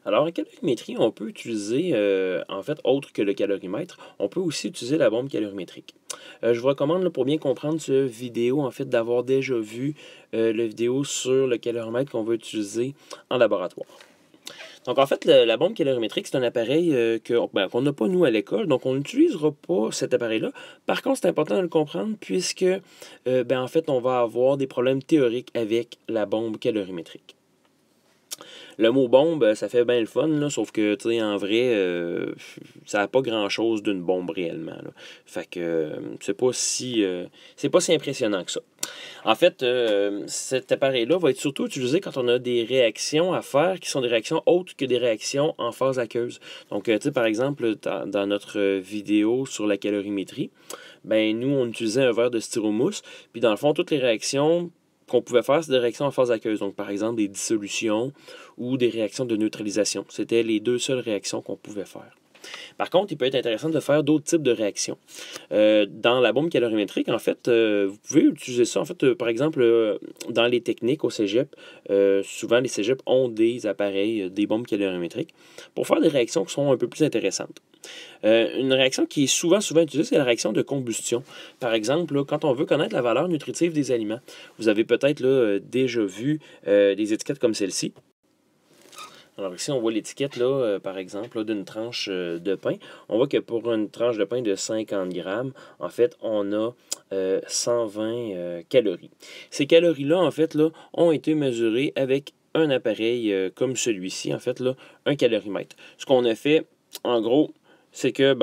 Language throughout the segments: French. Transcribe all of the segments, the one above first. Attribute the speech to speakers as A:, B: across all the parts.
A: Alors, en calorimétrie, on peut utiliser, en fait, autre que le calorimètre, on peut aussi utiliser la bombe calorimétrique. Je vous recommande, là, pour bien comprendre cette vidéo, en fait, d'avoir déjà vu la vidéo sur le calorimètre qu'on va utiliser en laboratoire. Donc, en fait, la bombe calorimétrique, c'est un appareil qu'on n'a pas, nous, à l'école. Donc, on n'utilisera pas cet appareil-là. Par contre, c'est important de le comprendre puisque, en fait, on va avoir des problèmes théoriques avec la bombe calorimétrique. Le mot bombe, ça fait bien le fun, là, sauf que, tu sais, en vrai, ça n'a pas grand-chose d'une bombe réellement, là. Fait que c'est pas si impressionnant que ça. En fait, cet appareil-là va être surtout utilisé quand on a des réactions à faire qui sont des réactions autres que des réactions en phase aqueuse. Donc, tu sais, par exemple, dans notre vidéo sur la calorimétrie, ben nous, on utilisait un verre de styromousse, puis dans le fond, toutes les réactions qu'on pouvait faire, c'est des réactions en phase aqueuse. Donc, par exemple, des dissolutions ou des réactions de neutralisation. C'était les deux seules réactions qu'on pouvait faire. Par contre, il peut être intéressant de faire d'autres types de réactions. Dans la bombe calorimétrique, en fait, vous pouvez utiliser ça, en fait, par exemple, dans les techniques au cégep. Souvent, les cégeps ont des appareils, des bombes calorimétriques, pour faire des réactions qui sont un peu plus intéressantes. Une réaction qui est souvent utilisée, c'est la réaction de combustion. Par exemple, là, quand on veut connaître la valeur nutritive des aliments, vous avez peut-être là, déjà vu des étiquettes comme celle-ci. Alors ici, on voit l'étiquette, là, par exemple, d'une tranche de pain. On voit que pour une tranche de pain de 50 grammes, en fait, on a 120 calories. Ces calories-là, en fait, là, ont été mesurées avec un appareil comme celui-ci, en fait, là, un calorimètre. Ce qu'on a fait, en gros, c'est que,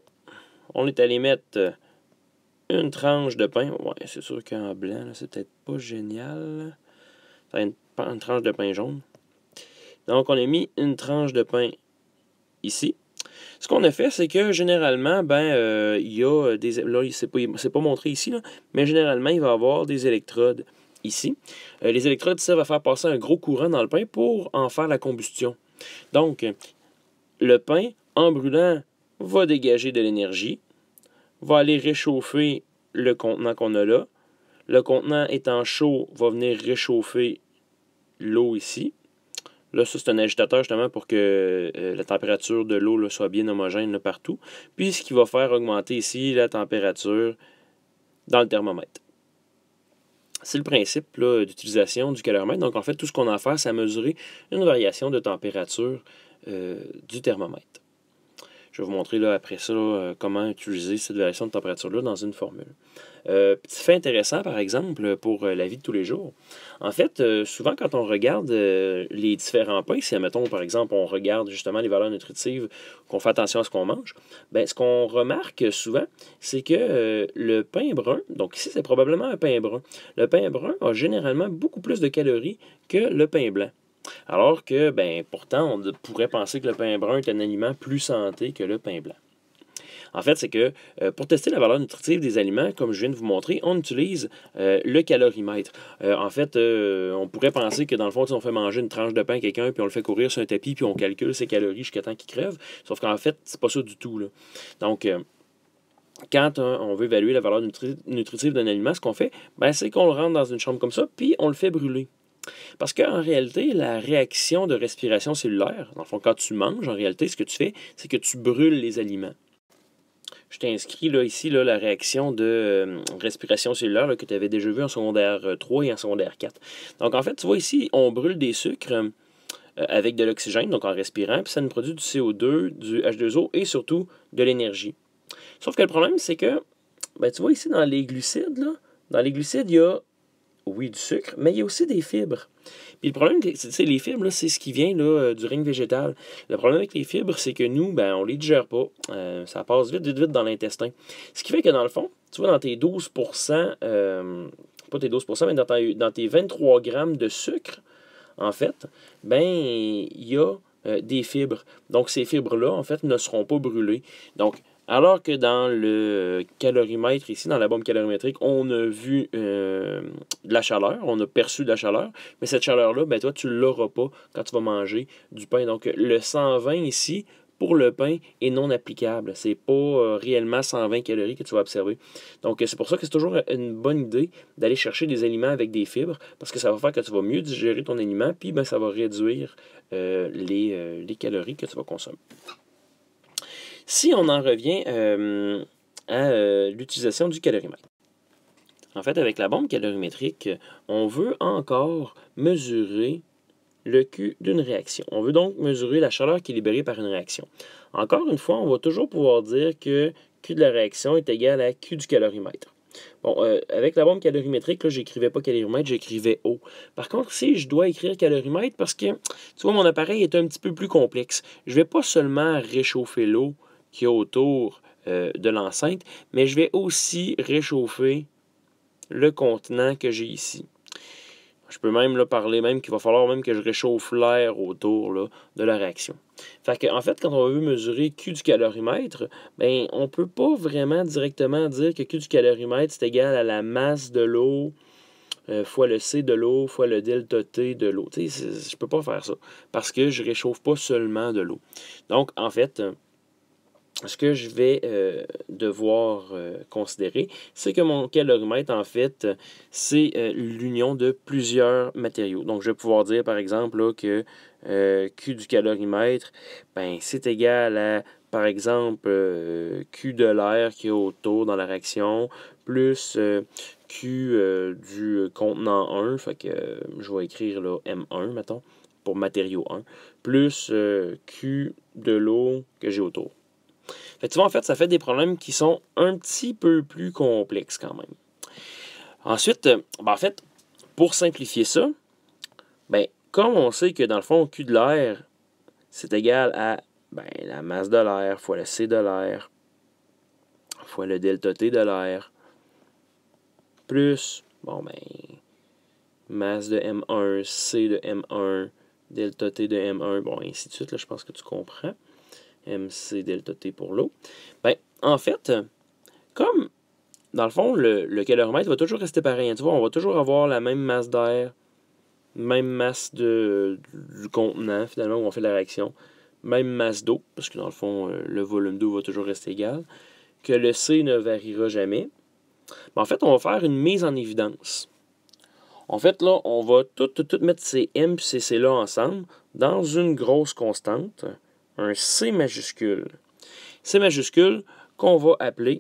A: on est allé mettre une tranche de pain. Ouais, c'est sûr qu'en blanc, c'est peut-être pas génial. Ça une tranche de pain jaune. Donc, on a mis une tranche de pain ici. Ce qu'on a fait, c'est que généralement, il y a des... Là, c'est pas montré ici, là, mais généralement, il va y avoir des électrodes ici. Les électrodes servent à faire passer un gros courant dans le pain pour en faire la combustion. Donc, le pain, en brûlant, va dégager de l'énergie, va aller réchauffer le contenant qu'on a là. Le contenant étant chaud, va venir réchauffer l'eau ici. Là, ça, c'est un agitateur justement pour que la température de l'eau là, soit bien homogène là, partout. Puis, ce qui va faire augmenter ici la température dans le thermomètre. C'est le principe d'utilisation du caloromètre. Donc, en fait, tout ce qu'on a à faire, c'est à mesurer une variation de température du thermomètre. Je vais vous montrer là, après ça comment utiliser cette variation de température-là dans une formule. Petit fait intéressant, par exemple, pour la vie de tous les jours. En fait, souvent, quand on regarde les différents pains, si, admettons, par exemple, on regarde justement les valeurs nutritives, qu'on fait attention à ce qu'on mange, ce qu'on remarque souvent, c'est que le pain brun, donc ici, c'est probablement un pain brun, le pain brun a généralement beaucoup plus de calories que le pain blanc. Alors que, pourtant, on pourrait penser que le pain brun est un aliment plus santé que le pain blanc. En fait, c'est que pour tester la valeur nutritive des aliments, comme je viens de vous montrer, on utilise le calorimètre. En fait, on pourrait penser que dans le fond, on fait manger une tranche de pain à quelqu'un, puis on le fait courir sur un tapis, puis on calcule ses calories jusqu'à temps qu'il crève. Sauf qu'en fait, c'est pas ça du tout, là. Donc, quand on veut évaluer la valeur nutritive d'un aliment, ce qu'on fait, c'est qu'on le rentre dans une chambre comme ça, puis on le fait brûler. Parce qu'en réalité, la réaction de respiration cellulaire, dans le fond, quand tu manges, en réalité, ce que tu fais, c'est que tu brûles les aliments. Je t'ai inscrit là, ici la réaction de respiration cellulaire là, que tu avais déjà vu en secondaire 3 et en secondaire 4. Donc, en fait, tu vois ici, on brûle des sucres avec de l'oxygène, donc en respirant, puis ça nous produit du CO2, du H2O et surtout de l'énergie. Sauf que le problème, c'est que, tu vois ici, dans les glucides, il y a oui, du sucre, mais il y a aussi des fibres. Puis le problème, c'est les fibres, là, c'est ce qui vient là, du règne végétal. Le problème avec les fibres, c'est que nous, on ne les digère pas. Ça passe vite dans l'intestin. Ce qui fait que dans le fond, tu vois, dans tes 12%, pas tes 12%, mais dans tes 23 grammes de sucre, en fait, il y a des fibres. Donc, ces fibres-là, en fait, ne seront pas brûlées. Donc, alors que dans le calorimètre, ici, dans la bombe calorimétrique, on a vu de la chaleur, on a perçu de la chaleur, mais cette chaleur-là, toi, tu ne l'auras pas quand tu vas manger du pain. Donc, le 120 ici pour le pain est non applicable. Ce n'est pas réellement 120 calories que tu vas observer. Donc, c'est pour ça que c'est toujours une bonne idée d'aller chercher des aliments avec des fibres, parce que ça va faire que tu vas mieux digérer ton aliment, puis ben, ça va réduire les calories que tu vas consommer. Si on en revient à l'utilisation du calorimètre. En fait, avec la bombe calorimétrique, on veut encore mesurer le Q d'une réaction. On veut donc mesurer la chaleur qui est libérée par une réaction. Encore une fois, on va toujours pouvoir dire que Q de la réaction est égal à Q du calorimètre. Bon, avec la bombe calorimétrique, là, j'écrivais pas calorimètre, j'écrivais eau. Par contre, si je dois écrire calorimètre, parce que, tu vois, mon appareil est un petit peu plus complexe. Je ne vais pas seulement réchauffer l'eau qui est autour de l'enceinte, mais je vais aussi réchauffer le contenant que j'ai ici. Je peux même là, parler même qu'il va falloir même que je réchauffe l'air autour là, de la réaction. Fait que, en fait, quand on veut mesurer Q du calorimètre, ben, on ne peut pas vraiment directement dire que Q du calorimètre c'est égal à la masse de l'eau fois le C de l'eau fois le delta T de l'eau. Je ne peux pas faire ça parce que je ne réchauffe pas seulement de l'eau. Donc, en fait, ce que je vais devoir considérer, c'est que mon calorimètre, en fait, c'est l'union de plusieurs matériaux. Donc, je vais pouvoir dire, par exemple, là, que Q du calorimètre, ben, c'est égal à, par exemple, Q de l'air qui est autour dans la réaction, plus Q du contenant 1, fait que je vais écrire là, M1, mettons, pour matériau 1, plus Q de l'eau que j'ai autour. Fait que tu vois, en fait, ça fait des problèmes qui sont un petit peu plus complexes quand même. Ensuite, ben, en fait, pour simplifier ça, ben, comme on sait que dans le fond, Q de l'air, c'est égal à ben, la masse de l'air fois le C de l'air fois le delta T de l'air plus, bon ben, masse de M1, C de M1, delta T de M1, bon, ainsi de suite, là, je pense que tu comprends. MC delta T pour l'eau. Ben, en fait, comme dans le fond, le caloromètre va toujours rester pareil. Tu vois, on va toujours avoir la même masse d'air, même masse du contenant, finalement, où on fait la réaction, même masse d'eau, parce que dans le fond, le volume d'eau va toujours rester égal, que le C ne variera jamais. Mais en fait, on va faire une mise en évidence. En fait, là, on va tout mettre ces M et ces C-là ensemble dans une grosse constante, un C majuscule. C majuscule qu'on va appeler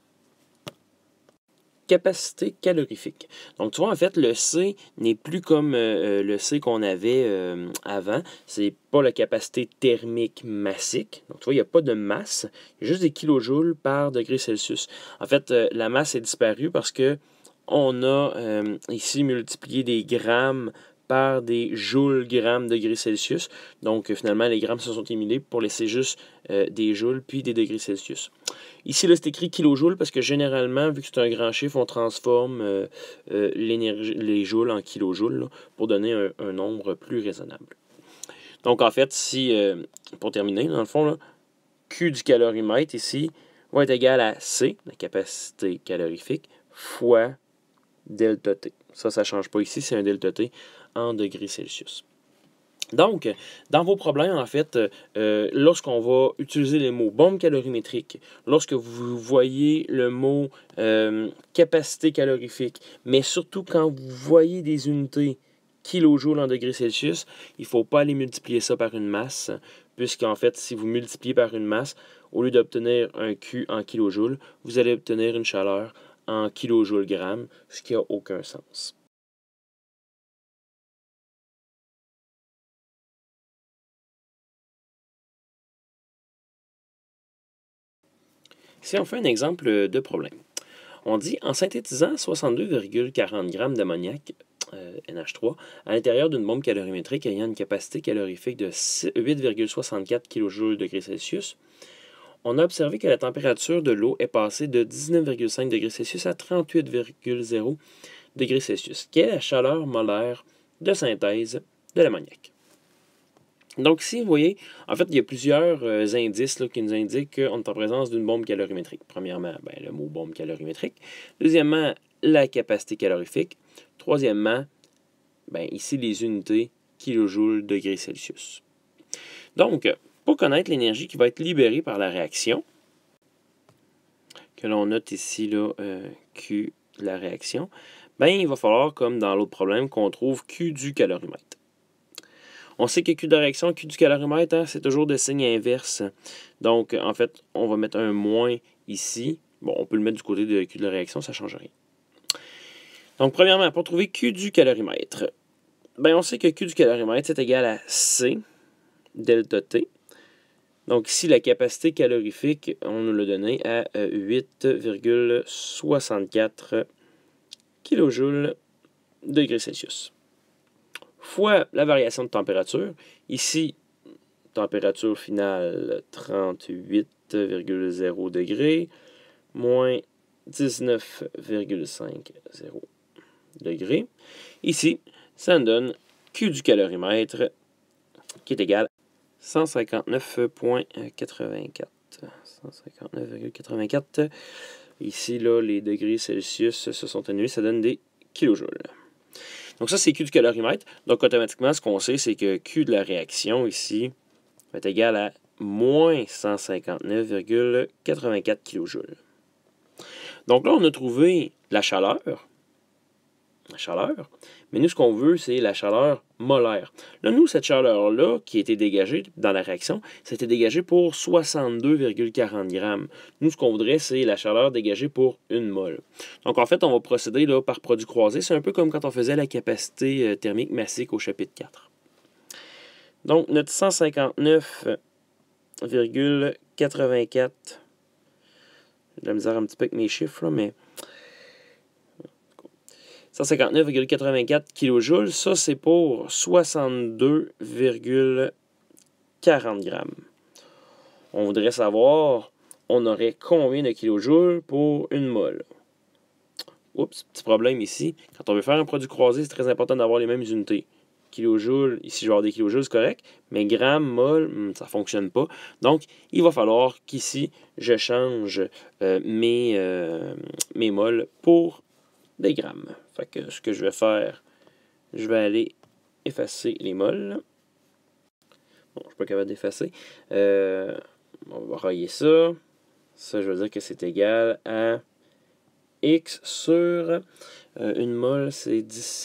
A: capacité calorifique. Donc, tu vois, en fait, le C n'est plus comme le C qu'on avait avant. C'est pas la capacité thermique massique. Donc, tu vois, il n'y a pas de masse. Il y a juste des kilojoules par degré Celsius. En fait, la masse est disparue parce que on a ici multiplié des grammes par des joules grammes degrés Celsius. Donc, finalement, les grammes se sont éliminés pour laisser juste des joules puis des degrés Celsius. Ici, là, c'est écrit kilojoules parce que généralement, vu que c'est un grand chiffre, on transforme les joules en kilojoules là, pour donner un nombre plus raisonnable. Donc, en fait, si, pour terminer, dans le fond, là, Q du calorimètre ici va être égal à C, la capacité calorifique, fois delta T. Ça ne change pas ici, c'est un delta T en degrés Celsius. Donc, dans vos problèmes, en fait, lorsqu'on va utiliser les mots bombe calorimétrique, lorsque vous voyez le mot capacité calorifique, mais surtout quand vous voyez des unités kilojoules en degrés Celsius, il ne faut pas aller multiplier ça par une masse, puisqu'en fait, si vous multipliez par une masse, au lieu d'obtenir un Q en kilojoules, vous allez obtenir une chaleur en kilojoules grammes, ce qui n'a aucun sens. Si on fait un exemple de problème, on dit en synthétisant 62,40 g d'ammoniac, NH3, à l'intérieur d'une bombe calorimétrique ayant une capacité calorifique de 8,64 kJ Celsius, on a observé que la température de l'eau est passée de 19,5 degrés Celsius à 38,0 degrés Celsius, qui est la chaleur molaire de synthèse de l'ammoniac. Donc ici, vous voyez, en fait, il y a plusieurs indices là, qui nous indiquent qu'on est en présence d'une bombe calorimétrique. Premièrement, ben, le mot bombe calorimétrique. Deuxièmement, la capacité calorifique. Troisièmement, ben, ici, les unités kilojoules degrés Celsius. Donc, Pour connaître l'énergie qui va être libérée par la réaction, que l'on note ici, là, Q de la réaction, ben, il va falloir, comme dans l'autre problème, qu'on trouve Q du calorimètre. On sait que Q de la réaction, Q du calorimètre, hein, c'est toujours de signe inverse. Donc, en fait, on va mettre un moins ici. Bon, on peut le mettre du côté de Q de la réaction, ça ne change rien. Donc, premièrement, pour trouver Q du calorimètre, ben, on sait que Q du calorimètre, c'est égal à C delta T. Donc, ici, la capacité calorifique, on nous l'a donné à 8,64 kJ degrés Celsius. Fois la variation de température. Ici, température finale 38,0 degrés, moins 19,50 degrés. Ici, ça nous donne Q du calorimètre qui est égal à 159,84. 159,84. Ici, là, les degrés Celsius se sont annulés, ça donne des kilojoules. Donc ça, c'est Q du calorimètre. Donc automatiquement, ce qu'on sait, c'est que Q de la réaction, ici, va être égal à moins 159,84 kJ. Donc là, on a trouvé la chaleur. Mais nous, ce qu'on veut, c'est la chaleur molaire. Là, nous, cette chaleur-là, qui a été dégagée dans la réaction, c'était dégagé pour 62,40 grammes. Nous, ce qu'on voudrait, c'est la chaleur dégagée pour 1 mol. Donc, en fait, on va procéder là, par produit croisé. C'est un peu comme quand on faisait la capacité thermique massique au chapitre 4. Donc, notre 159,84, j'ai de la misère un petit peu avec mes chiffres, là, mais 159,84 kJ, ça c'est pour 62,40 grammes. On voudrait savoir, on aurait combien de kilojoules pour 1 mol. Oups, petit problème ici. Quand on veut faire un produit croisé, c'est très important d'avoir les mêmes unités. Kilojoules, ici je vais avoir des kilojoules, c'est correct, mais grammes, mol, ça ne fonctionne pas. Donc, il va falloir qu'ici, je change mes mols pour des grammes. Fait que ce que je vais faire, je vais aller effacer les mols. Bon, je ne suis pas capable d'effacer. On va rayer ça. Ça, je veux dire que c'est égal à X sur 1 mol, c'est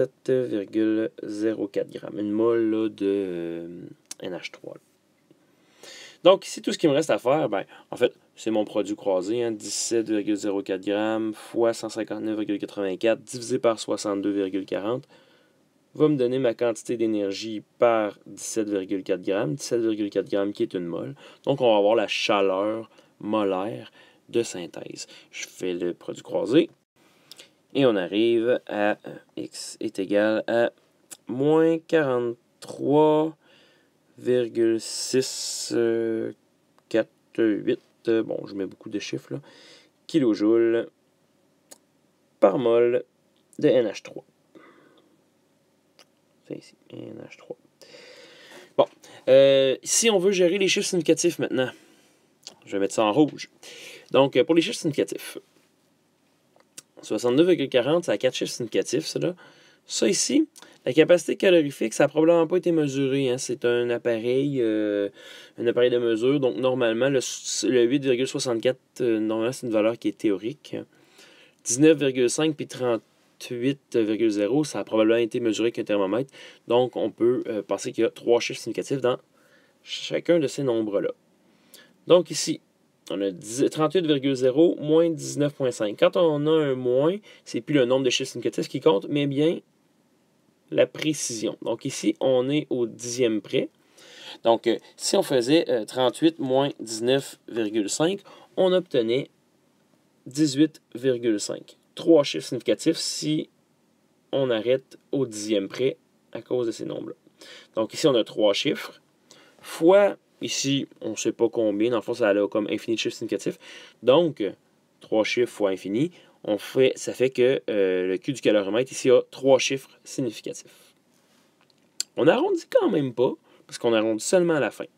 A: 17,04 grammes. Une mol là, de NH3. Donc, ici, tout ce qu'il me reste à faire, ben, en fait, c'est mon produit croisé, hein, 17,04 grammes fois 159,84 divisé par 62,40 va me donner ma quantité d'énergie par 17,4 grammes. 17,4 grammes qui est 1 mol. Donc, on va avoir la chaleur molaire de synthèse. Je fais le produit croisé et on arrive à X est égal à moins 43,648, bon, je mets beaucoup de chiffres là, kilojoules par mol de NH3. C'est ici, NH3. Bon, si on veut gérer les chiffres significatifs maintenant, je vais mettre ça en rouge. Donc, pour les chiffres significatifs, 62,40, ça a 4 chiffres significatifs, ça là. Ça ici, la capacité calorifique, ça n'a probablement pas été mesuré. Hein. C'est un appareil de mesure. Donc, normalement, le 8,64, normalement, c'est une valeur qui est théorique. 19,5 puis 38,0, ça a probablement été mesuré avec un thermomètre. Donc, on peut penser qu'il y a 3 chiffres significatifs dans chacun de ces nombres-là. Donc, ici, on a 38,0 moins 19,5. Quand on a un moins, c'est plus le nombre de chiffres significatifs qui compte, mais bien la précision. Donc ici, on est au dixième près. Donc, si on faisait 38 moins 19,5, on obtenait 18,5. 3 chiffres significatifs si on arrête au dixième près à cause de ces nombres-là. Donc ici, on a 3 chiffres, fois... Ici, on ne sait pas combien. Dans le fond, ça a comme infini de chiffres significatifs. Donc, 3 chiffres fois infini, ça fait que le Q du calorimètre ici a 3 chiffres significatifs. On n'arrondit quand même pas, parce qu'on arrondit seulement à la fin.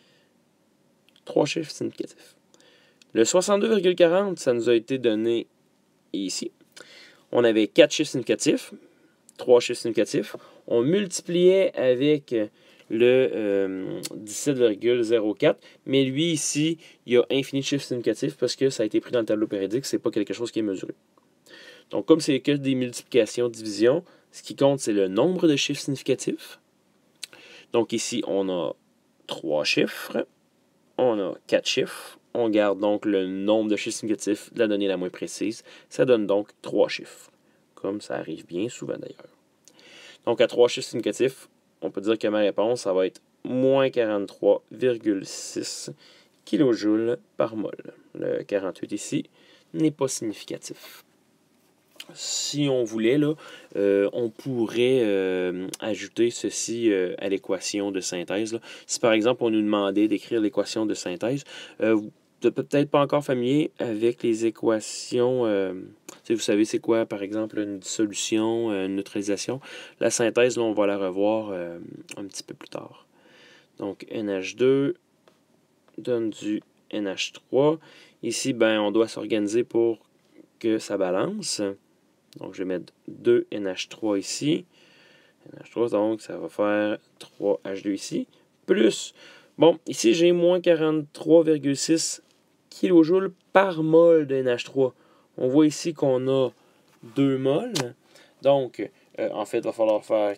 A: 3 chiffres significatifs. Le 62,40, ça nous a été donné ici. On avait 4 chiffres significatifs, 3 chiffres significatifs. On multipliait avec le 17,04. Mais lui, ici, il y a infini de chiffres significatifs parce que ça a été pris dans le tableau périodique. Ce n'est pas quelque chose qui est mesuré. Donc, comme c'est que des multiplications, divisions, ce qui compte, c'est le nombre de chiffres significatifs. Donc, ici, on a 3 chiffres. On a 4 chiffres. On garde donc le nombre de chiffres significatifs de la donnée la moins précise. Ça donne donc 3 chiffres, comme ça arrive bien souvent d'ailleurs. Donc, à 3 chiffres significatifs, on peut dire que ma réponse, ça va être moins 43,6 kJ par mol. Le 48 ici n'est pas significatif. Si on voulait, là, on pourrait ajouter ceci à l'équation de synthèse. Là. Si par exemple on nous demandait d'écrire l'équation de synthèse, vous n'êtes peut-être pas encore familier avec les équations. Vous savez c'est quoi, par exemple, une dissolution, une neutralisation. La synthèse, là, on va la revoir un petit peu plus tard. Donc NH2 donne du NH3. Ici, ben, on doit s'organiser pour que ça balance. Donc, je vais mettre 2 NH3 ici. NH3, donc, ça va faire 3H2 ici. Plus, bon, ici, j'ai moins 43,6 kJ par mol de NH3. On voit ici qu'on a 2 mols. Donc, en fait, il va falloir faire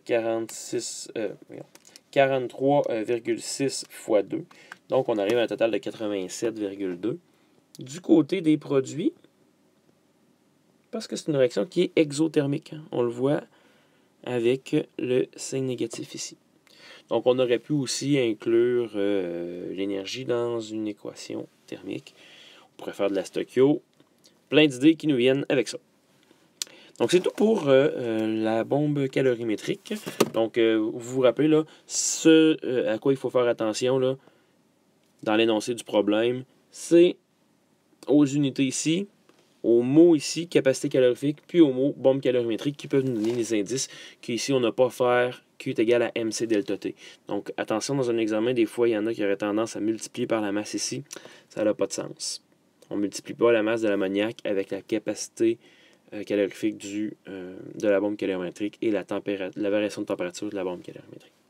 A: 43,6 fois 2. Donc, on arrive à un total de 87,2. Du côté des produits, parce que c'est une réaction qui est exothermique. On le voit avec le signe négatif ici. Donc, on aurait pu aussi inclure l'énergie dans une équation thermique. On pourrait faire de la stoichio. Plein d'idées qui nous viennent avec ça. Donc, c'est tout pour la bombe calorimétrique. Donc, vous vous rappelez, là, ce à quoi il faut faire attention là, dans l'énoncé du problème, c'est aux unités ici, au mot ici, capacité calorifique, puis au mot bombe calorimétrique qui peuvent nous donner les indices qu'ici, on n'a pas à faire Q est égal à MC delta T. Donc, attention, dans un examen, des fois, il y en a qui auraient tendance à multiplier par la masse ici. Ça n'a pas de sens. On ne multiplie pas la masse de l'ammoniac avec la capacité calorifique de la bombe calorimétrique et la variation de température de la bombe calorimétrique.